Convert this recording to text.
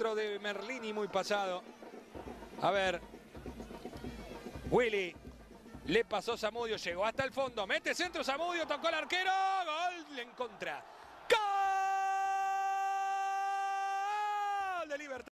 centro de Merlini muy pasado. A ver. Willy. Le pasó Zamudio, llegó hasta el fondo. Mete centro Zamudio, tocó el arquero. Gol en contra. ¡Gol de Libertad!